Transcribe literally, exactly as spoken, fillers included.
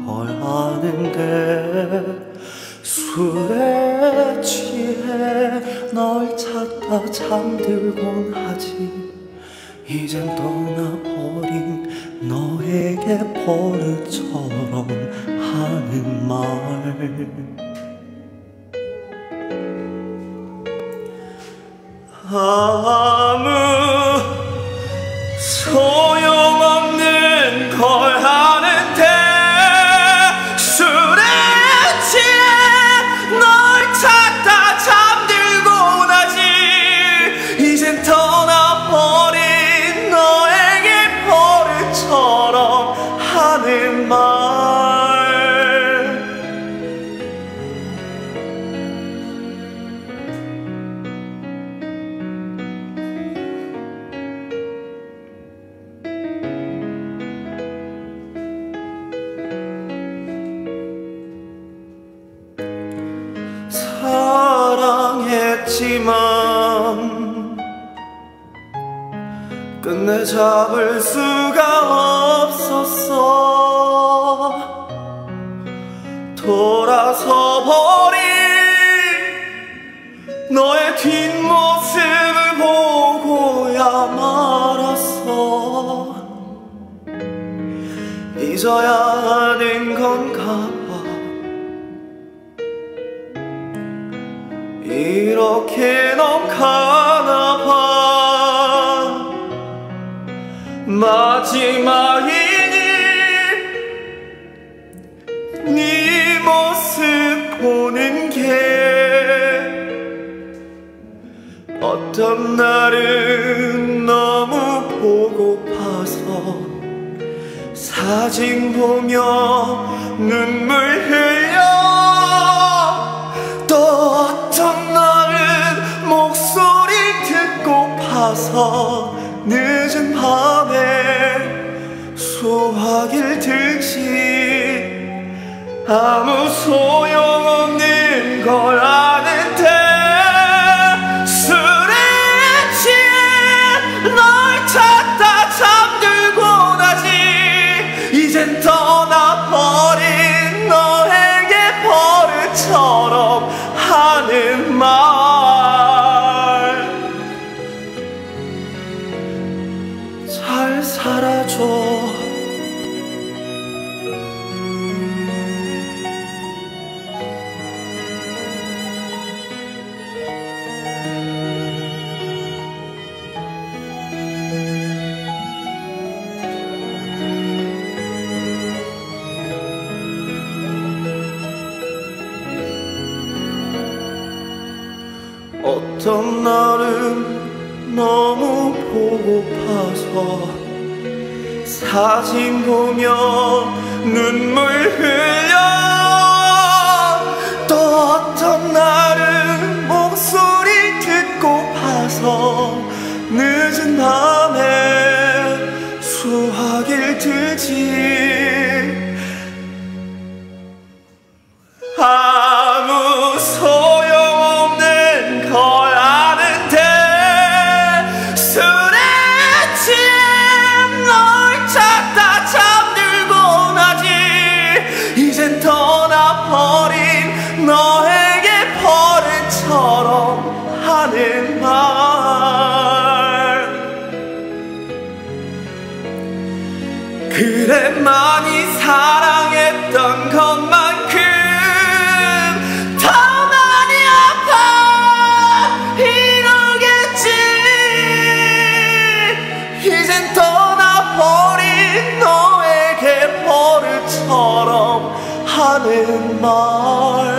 걸 아는데 술에 취해 널 찾다 잠들곤 하지. 이젠 떠나버린 너에게 버릇처럼 하는 말. 아무 소용없는 걸 아는데 술에 취해 널 찾다 잠들곤 하지. 이젠 떠나버린 너에게 버릇처럼 하는 말. 사랑했지만 끝내 잡을 수가 없었어. 돌아서 버린 너의 뒷모습을 보고야 말았어. 잊어야 하는 건가 봐. 이렇게 넌 가나 봐. 마지막이니 네 모습 보는 게 어떤 날은 너무 보고파서 사진 보며 눈물 흘려. 또 어떤 날은 목소리 듣고파서 늦은 밤에 소화기를 들지. 아무 소용없는 걸 아는데 술에 취해 널 찾다 잠들곤 하지. 이젠 떠나버린 너에게 버릇처럼 하는 말. 잘 살아줘. 어떤 날은 너무 보고파서 사진 보며 눈물 흘려. 또 어떤 날은 목소리 듣고파서 늦은 밤에 수화기를 들지. 아무 소용없는 걸 아는데 술에 취해 널 찾다 잠들곤 하지. 이젠 떠나버린 너에게 버릇처럼 하는 말. 그래 많이 사랑했던 것만큼 하는 말.